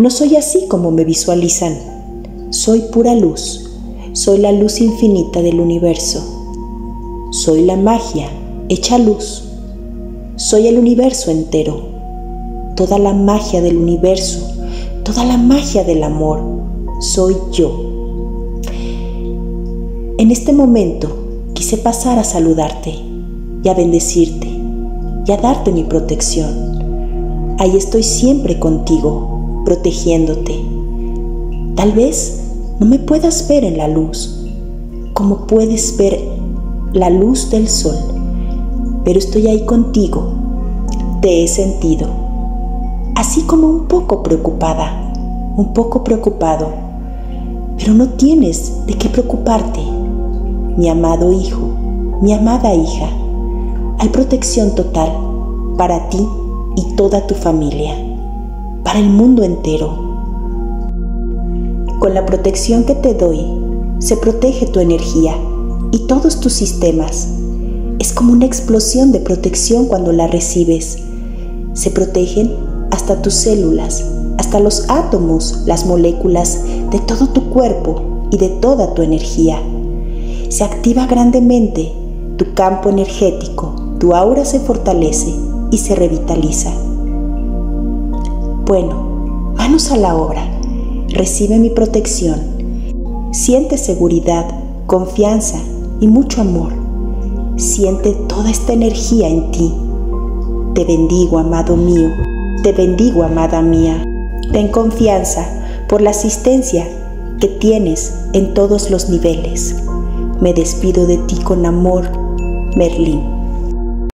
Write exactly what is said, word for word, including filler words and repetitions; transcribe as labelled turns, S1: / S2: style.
S1: No soy así como me visualizan. Soy pura luz. Soy la luz infinita del universo. Soy la magia hecha luz. Soy el universo entero. Toda la magia del universo, toda la magia del amor, soy yo. En este momento quise pasar a saludarte y a bendecirte y a darte mi protección. Ahí estoy siempre contigo, protegiéndote. Tal vez no me puedas ver en la luz, como puedes ver la luz del sol, pero estoy ahí contigo. Te he sentido, así como un poco preocupada, un poco preocupado, pero no tienes de qué preocuparte. Mi amado hijo, mi amada hija, hay protección total para ti y toda tu familia, para el mundo entero. Con la protección que te doy, se protege tu energía y todos tus sistemas. Es como una explosión de protección cuando la recibes. Se protegen hasta tus células, hasta los átomos, las moléculas de todo tu cuerpo y de toda tu energía. Se activa grandemente tu campo energético, tu aura se fortalece y se revitaliza. Bueno, manos a la obra. Recibe mi protección. Siente seguridad, confianza y mucho amor. Siente toda esta energía en ti. Te bendigo, amado mío. Te bendigo, amada mía. Ten confianza por la asistencia que tienes en todos los niveles. Me despido de ti con amor, Merlín.